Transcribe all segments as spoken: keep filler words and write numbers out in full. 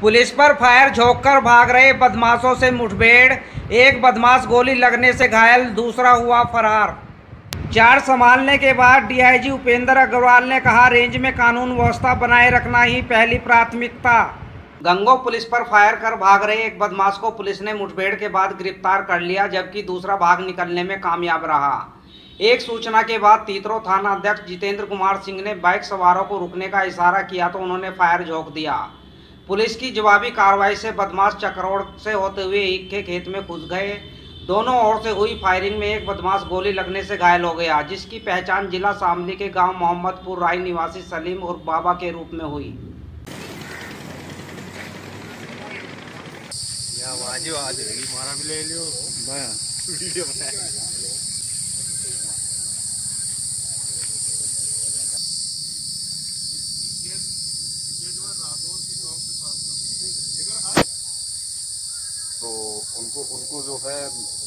Police पर fire झोंककर भाग रहे बदमाशों से मुठभेड़, एक बदमाश गोली लगने से घायल, दूसरा हुआ फरार। चार संभालने के बाद डीआईजी उपेंद्र अग्रवाल ने कहा, रेंज में कानून व्यवस्था बनाए रखना ही पहली प्राथमिकता। गंगो पुलिस पर फायर कर भाग रहे एक बदमाश को पुलिस ने मुठभेड़ के बाद गिरफ्तार कर लिया, जबकि दूसरा भाग निकलने में कामयाब रहा। एक सूचना के बाद तीतरो थाना अध्यक्ष जितेंद्र कुमार सिंह ने बाइक सवारों को रुकने का इशारा किया तो उन्होंने फायर झोंक दिया। पुलिस की जवाबी कार्रवाई से बदमाश चक्रोड़ से होते हुए ईख के खेत में घुस गए। दोनों ओर से हुई फायरिंग में एक बदमाश गोली लगने से घायल हो गया, जिसकी पहचान जिला शामली के गांव मोहम्मदपुर राय निवासी सलीम और बाबा के रूप में हुई। तो उनको उनको जो है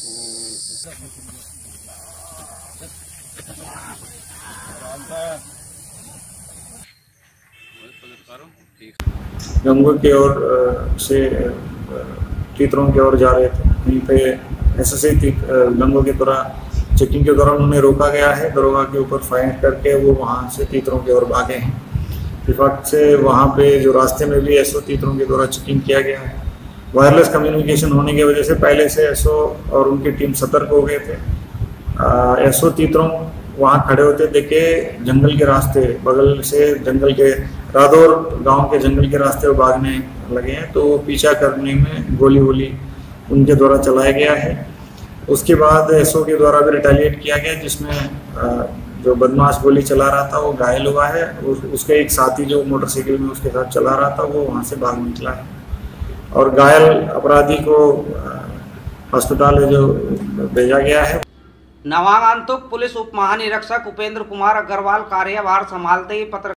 गंगो की ओर से तीतरों की ओर जा रहे थे। वहीं पे एसएसआई गंगो के दौरान चेकिंग के दौरान उन्हें रोका गया है। दरोगा के ऊपर फायर करके वो वहां से तीतरों की ओर भागे हैं। इफाक से वहां पे जो रास्ते में भी एसओ तीतरों के द्वारा चेकिंग किया गया है। वायरलेस कम्युनिकेशन होने की वजह से पहले से एसओ और उनकी टीम सतर्क हो गए थे। एसओ तीतरों वहां खड़े होते देखे जंगल के रास्ते, बगल से जंगल के रादौर गांव के जंगल के रास्ते वो भागने लगे हैं, तो वो पीछा करने में गोली वोली उनके द्वारा चलाया गया है। उसके बाद एसओ के द्वारा भी रिटेलिएट किया गया, जिसमें जो बदमाश गोली चला रहा था वो घायल हुआ है। उसके एक साथी जो मोटरसाइकिल में उसके साथ चला रहा था वो वहाँ से भाग निकला है और घायल अपराधी को अस्पताल जो भेजा गया है। नवागंतुक पुलिस उप महानिरीक्षक उपेंद्र कुमार अग्रवाल कार्यभार संभालते ही पत्र